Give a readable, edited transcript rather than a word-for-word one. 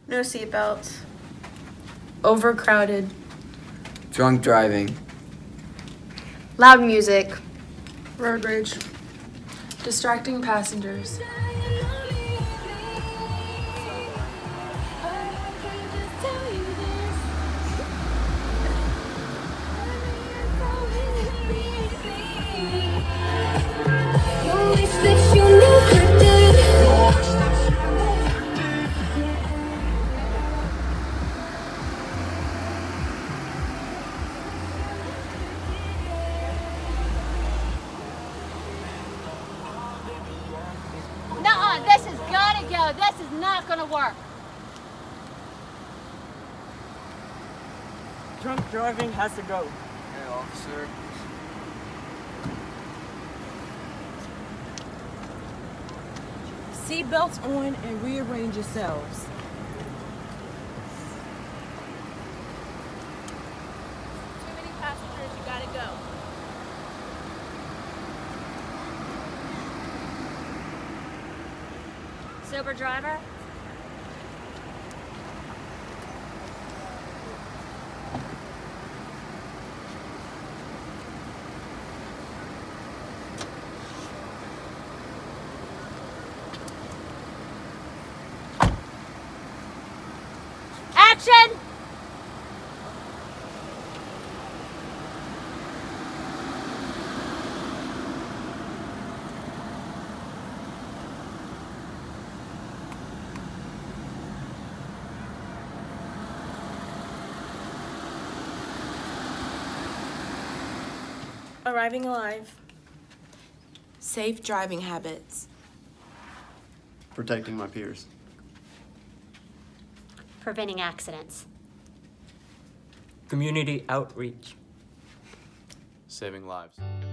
No seatbelts. Overcrowded. Drunk driving. Loud music. Road rage. Distracting passengers. Nuh-uh, this has got to go. This is not going to work. Drunk driving has to go. Hey, officer. Seatbelts on and rearrange yourselves. Too many passengers, you got to go. Sober driver? Action! Arriving alive. Safe driving habits. Protecting my peers. Preventing accidents. Community outreach. Saving lives.